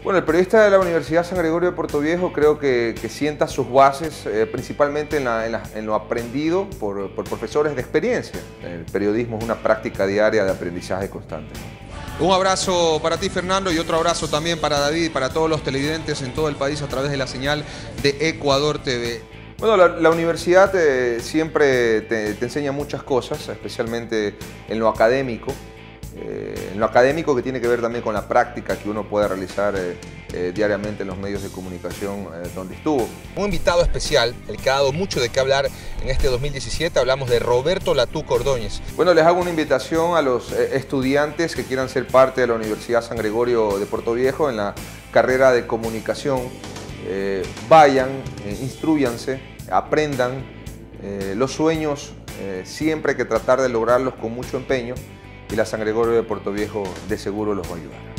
Bueno, el periodista de la Universidad San Gregorio de Portoviejo creo que sienta sus bases principalmente en lo aprendido por profesores de experiencia. El periodismo es una práctica diaria de aprendizaje constante, ¿no? Un abrazo para ti, Fernando, y otro abrazo también para David y para todos los televidentes en todo el país a través de la señal de Ecuador TV. Bueno, la universidad siempre te enseña muchas cosas, especialmente en lo académico. Que tiene que ver también con la práctica que uno puede realizar diariamente en los medios de comunicación donde estuvo. Un invitado especial, el que ha dado mucho de qué hablar en este 2017, hablamos de Roberto Latuco Ordóñez. Bueno, les hago una invitación a los estudiantes que quieran ser parte de la Universidad San Gregorio de Portoviejo en la carrera de comunicación. Vayan, instrúyanse, aprendan. Los sueños siempre hay que tratar de lograrlos con mucho empeño, y la San Gregorio de Portoviejo de seguro los va a ayudar.